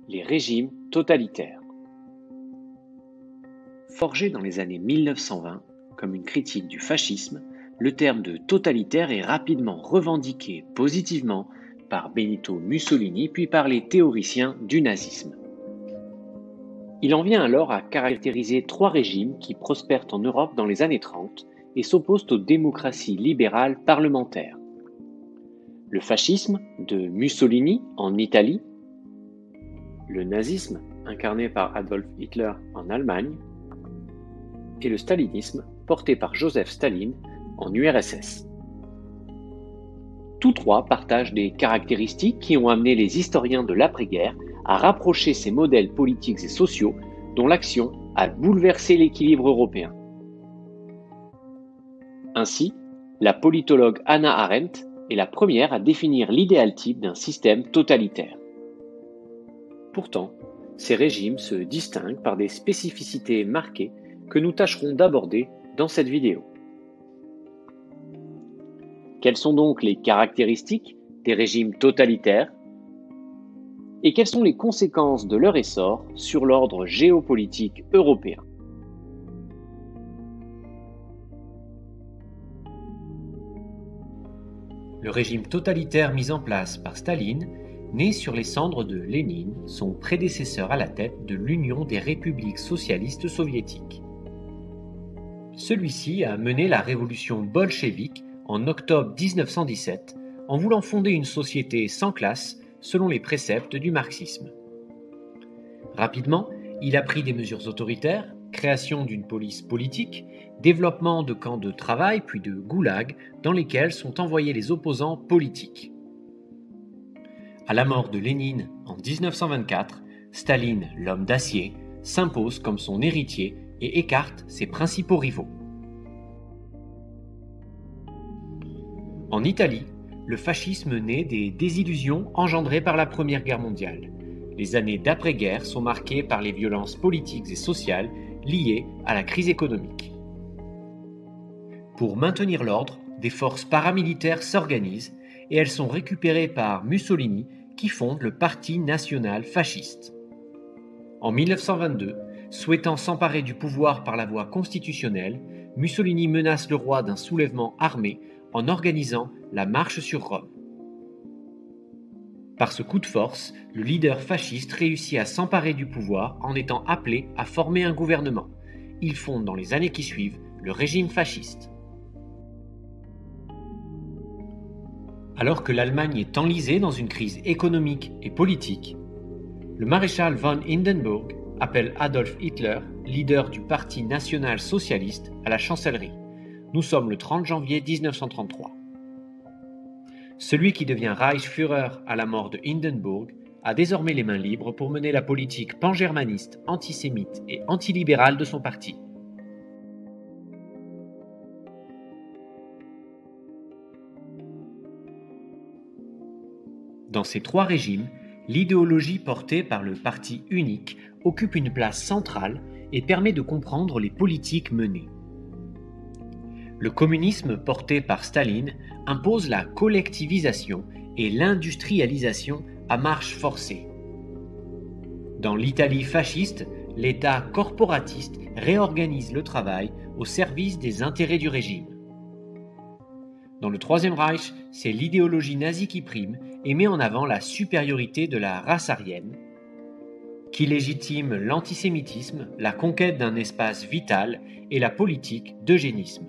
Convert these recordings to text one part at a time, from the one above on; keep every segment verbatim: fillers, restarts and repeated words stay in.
Les régimes totalitaires. Forgé dans les années mille neuf cent vingt comme une critique du fascisme, le terme de totalitaire est rapidement revendiqué positivement par Benito Mussolini puis par les théoriciens du nazisme. Il en vient alors à caractériser trois régimes qui prospèrent en Europe dans les années trente et s'opposent aux démocraties libérales parlementaires. Le fascisme de Mussolini en Italie, le nazisme incarné par Adolf Hitler en Allemagne et le stalinisme porté par Joseph Staline en U R S S. Tous trois partagent des caractéristiques qui ont amené les historiens de l'après-guerre à rapprocher ces modèles politiques et sociaux dont l'action a bouleversé l'équilibre européen. Ainsi, la politologue Hannah Arendt est la première à définir l'idéal type d'un système totalitaire. Pourtant, ces régimes se distinguent par des spécificités marquées que nous tâcherons d'aborder dans cette vidéo. Quelles sont donc les caractéristiques des régimes totalitaires et quelles sont les conséquences de leur essor sur l'ordre géopolitique européen? Le régime totalitaire mis en place par Staline naît sur les cendres de Lénine, son prédécesseur à la tête de l'Union des républiques socialistes soviétiques. Celui-ci a mené la révolution bolchevique en octobre dix-neuf cent dix-sept en voulant fonder une société sans classe selon les préceptes du marxisme. Rapidement, il a pris des mesures autoritaires, création d'une police politique, développement de camps de travail puis de goulags dans lesquels sont envoyés les opposants politiques. À la mort de Lénine en dix-neuf cent vingt-quatre, Staline, l'homme d'acier, s'impose comme son héritier et écarte ses principaux rivaux. En Italie, le fascisme naît des désillusions engendrées par la Première Guerre mondiale. Les années d'après-guerre sont marquées par les violences politiques et sociales liées à la crise économique. Pour maintenir l'ordre, des forces paramilitaires s'organisent et elles sont récupérées par Mussolini qui fonde le Parti national fasciste. En mille neuf cent vingt-deux, souhaitant s'emparer du pouvoir par la voie constitutionnelle, Mussolini menace le roi d'un soulèvement armé en organisant la marche sur Rome. Par ce coup de force, le leader fasciste réussit à s'emparer du pouvoir en étant appelé à former un gouvernement. Il fonde dans les années qui suivent le régime fasciste. Alors que l'Allemagne est enlisée dans une crise économique et politique, le maréchal von Hindenburg appelle Adolf Hitler, leader du Parti national socialiste, à la chancellerie. Nous sommes le trente janvier dix-neuf cent trente-trois. Celui qui devient Reichsführer à la mort de Hindenburg a désormais les mains libres pour mener la politique pangermaniste, antisémite et antilibérale de son parti. Dans ces trois régimes, l'idéologie portée par le parti unique occupe une place centrale et permet de comprendre les politiques menées. Le communisme porté par Staline impose la collectivisation et l'industrialisation à marche forcée. Dans l'Italie fasciste, l'État corporatiste réorganise le travail au service des intérêts du régime. Dans le Troisième Reich, c'est l'idéologie nazie qui prime et met en avant la supériorité de la race aryenne, qui légitime l'antisémitisme, la conquête d'un espace vital et la politique d'eugénisme.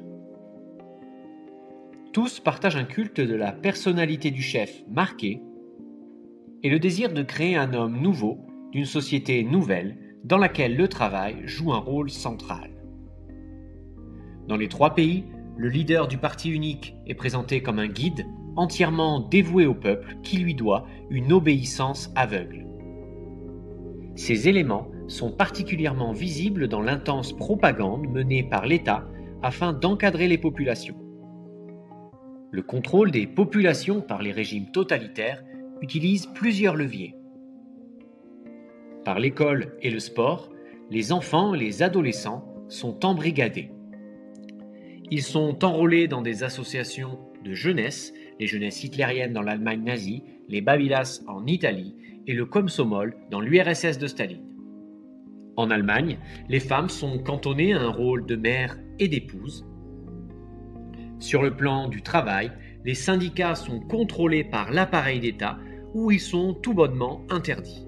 Tous partagent un culte de la personnalité du chef marqué et le désir de créer un homme nouveau d'une société nouvelle dans laquelle le travail joue un rôle central. Dans les trois pays, le leader du parti unique est présenté comme un guide entièrement dévoué au peuple qui lui doit une obéissance aveugle. Ces éléments sont particulièrement visibles dans l'intense propagande menée par l'État afin d'encadrer les populations. Le contrôle des populations par les régimes totalitaires utilise plusieurs leviers. Par l'école et le sport, les enfants et les adolescents sont embrigadés. Ils sont enrôlés dans des associations de jeunesse, les jeunesses hitlériennes dans l'Allemagne nazie, les Babylas en Italie et le komsomol dans l'U R S S de Staline. En Allemagne, les femmes sont cantonnées à un rôle de mère et d'épouse. Sur le plan du travail, les syndicats sont contrôlés par l'appareil d'État où ils sont tout bonnement interdits.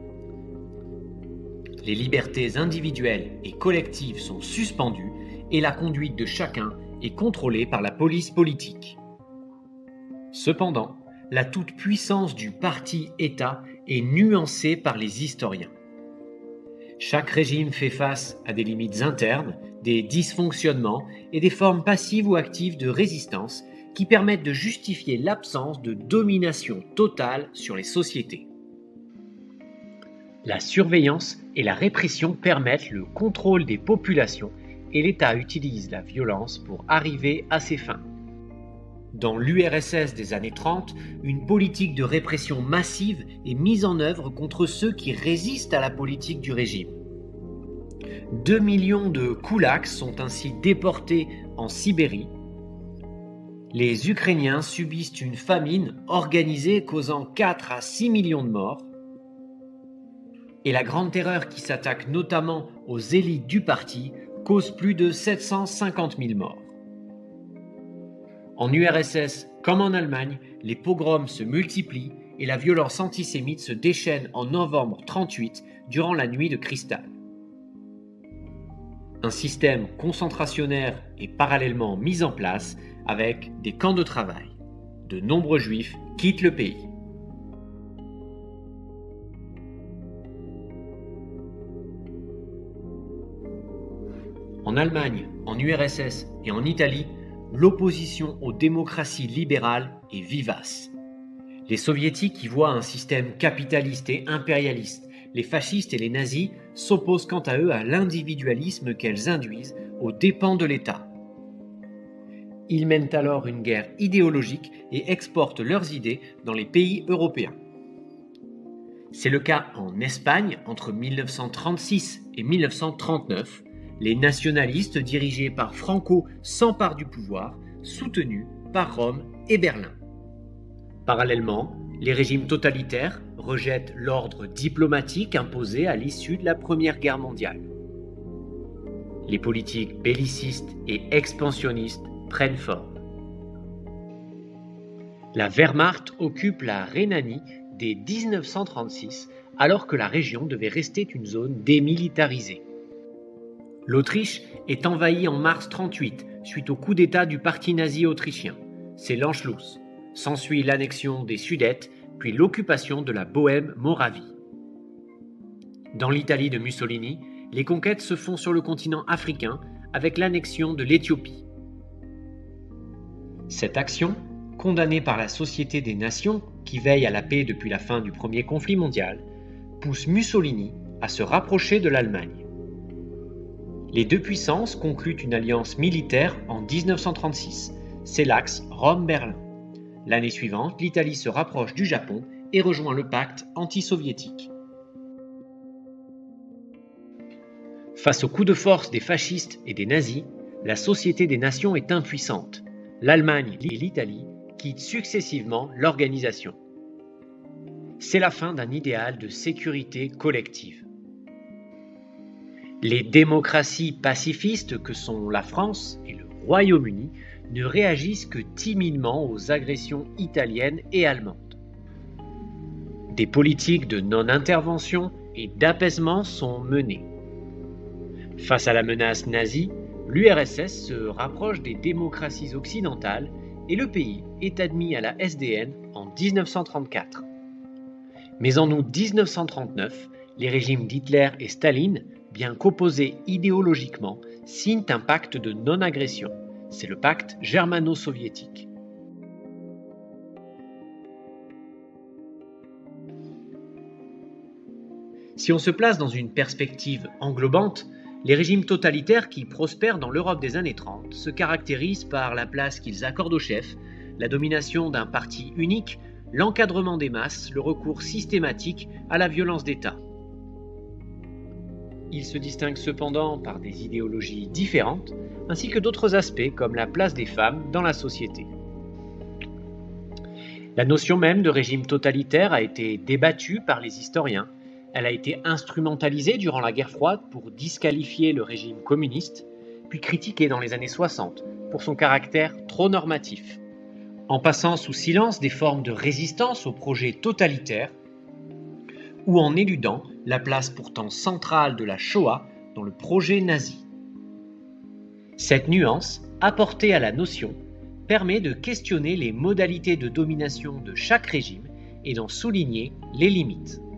Les libertés individuelles et collectives sont suspendues et la conduite de chacun est contrôlée par la police politique. Cependant, la toute-puissance du parti-État est nuancée par les historiens. Chaque régime fait face à des limites internes, des dysfonctionnements et des formes passives ou actives de résistance qui permettent de justifier l'absence de domination totale sur les sociétés. La surveillance et la répression permettent le contrôle des populations et l'État utilise la violence pour arriver à ses fins. Dans l'U R S S des années trente, une politique de répression massive est mise en œuvre contre ceux qui résistent à la politique du régime. Deux millions de koulaks sont ainsi déportés en Sibérie. Les Ukrainiens subissent une famine organisée causant quatre à six millions de morts. Et la Grande Terreur qui s'attaque notamment aux élites du parti cause plus de sept cent cinquante mille morts. En U R S S comme en Allemagne, les pogroms se multiplient et la violence antisémite se déchaîne en novembre trente-huit durant la nuit de cristal. Un système concentrationnaire est parallèlement mis en place avec des camps de travail. De nombreux juifs quittent le pays. En Allemagne, en U R S S et en Italie, l'opposition aux démocraties libérales est vivace. Les soviétiques y voient un système capitaliste et impérialiste. Les fascistes et les nazis s'opposent quant à eux à l'individualisme qu'elles induisent aux dépens de l'État. Ils mènent alors une guerre idéologique et exportent leurs idées dans les pays européens. C'est le cas en Espagne entre mille neuf cent trente-six et mille neuf cent trente-neuf. Les nationalistes dirigés par Franco s'emparent du pouvoir, soutenus par Rome et Berlin. Parallèlement, les régimes totalitaires rejettent l'ordre diplomatique imposé à l'issue de la Première Guerre mondiale. Les politiques bellicistes et expansionnistes prennent forme. La Wehrmacht occupe la Rhénanie dès dix-neuf cent trente-six, alors que la région devait rester une zone démilitarisée. L'Autriche est envahie en mars trente-huit suite au coup d'État du parti nazi autrichien. C'est l'Anschluss. S'ensuit l'annexion des Sudètes, puis l'occupation de la Bohême-Moravie. Dans l'Italie de Mussolini, les conquêtes se font sur le continent africain avec l'annexion de l'Éthiopie. Cette action, condamnée par la Société des Nations, qui veille à la paix depuis la fin du premier conflit mondial, pousse Mussolini à se rapprocher de l'Allemagne. Les deux puissances concluent une alliance militaire en dix-neuf cent trente-six. C'est l'axe Rome-Berlin. L'année suivante, l'Italie se rapproche du Japon et rejoint le pacte anti-soviétique. Face au coup de force des fascistes et des nazis, la Société des Nations est impuissante. L'Allemagne et l'Italie quittent successivement l'organisation. C'est la fin d'un idéal de sécurité collective. Les démocraties pacifistes que sont la France et le Royaume-Uni ne réagissent que timidement aux agressions italiennes et allemandes. Des politiques de non-intervention et d'apaisement sont menées. Face à la menace nazie, l'U R S S se rapproche des démocraties occidentales et le pays est admis à la S D N en dix-neuf cent trente-quatre. Mais en août dix-neuf cent trente-neuf, les régimes d'Hitler et Staline, bien qu'opposés idéologiquement, signent un pacte de non-agression. C'est le pacte germano-soviétique. Si on se place dans une perspective englobante, les régimes totalitaires qui prospèrent dans l'Europe des années trente se caractérisent par la place qu'ils accordent au chef, la domination d'un parti unique, l'encadrement des masses, le recours systématique à la violence d'État. Ils se distinguent cependant par des idéologies différentes, ainsi que d'autres aspects comme la place des femmes dans la société. La notion même de régime totalitaire a été débattue par les historiens. Elle a été instrumentalisée durant la guerre froide pour disqualifier le régime communiste, puis critiquée dans les années soixante pour son caractère trop normatif. En passant sous silence des formes de résistance au projet totalitaire, ou en éludant la place pourtant centrale de la Shoah dans le projet nazi. Cette nuance, apportée à la notion, permet de questionner les modalités de domination de chaque régime et d'en souligner les limites.